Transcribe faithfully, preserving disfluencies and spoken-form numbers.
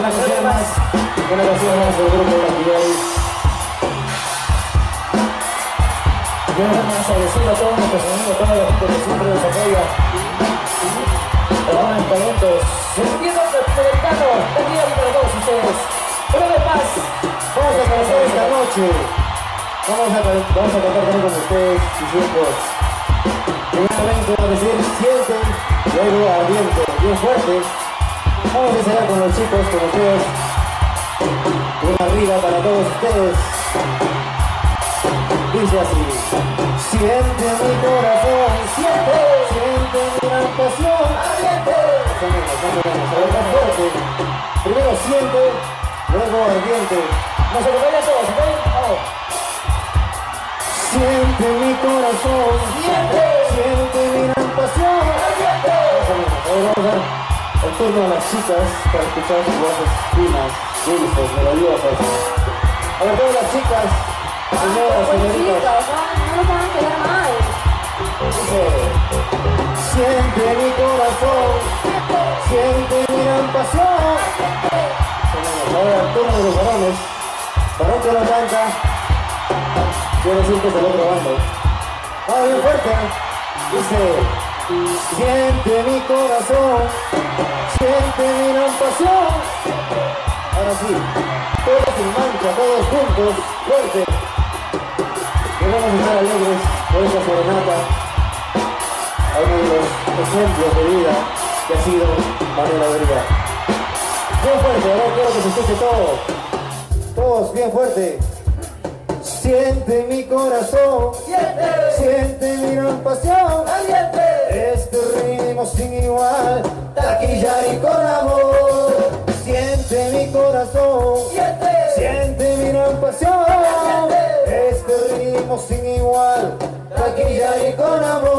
una canción más, una canción más del grupo de Antillaris. Queremos agradecer a todos nuestros amigos, a toda la gente que siempre nos apoya. Hermanos talentos, sentiendo Federico, también para todos ustedes. Pero de paz, vamos a conocer esta noche. Vamos a, vamos a cantar también con ustedes, diciendo, primeramente vamos a decir, sienten, luego ardiente, bien fuerte. Vamos a ensayar con los chicos, con ustedes. Una arriba para todos ustedes. Dice así: siente mi corazón, siente, siente mi gran pasión, ardiente. Más o menos, más o menos, a ver, más fuerte. Primero siente, luego ardiente. Nos acompañan todos, ¿ok? Vamos. Siente mi corazón, siente, siente mi gran pasión, ardiente. Más o menos, a ver, vamos a ver el turno a las chicas para escuchar sus voces finas, dulces, melodiosas. A ver, todas las chicas. Señoras, señoritas, no nos van a quedar mal. Dice: siente mi corazón, siente mi gran pasión. Ahora el turno de los varones. Varón que lo canta, quiere decir que es del otro bando. Vamos bien fuerte. Dice: siente mi corazón, siente mi gran pasión. Ahora sí, todos sin mancha, todos juntos, fuerte. Queremos estar alegres por esta serenata a uno de los ejemplos de vida que ha sido Manuel Alegría. Bien fuerte, ahora quiero que se escuche todo. Todos, bien fuerte. Siente mi corazón, siente, siente mi gran pasión, siente. Este ritmo sin igual, taquillar y con amor. Siente mi corazón, siente, siente mi gran pasión, siente. Este ritmo sin igual, taquillar y con amor.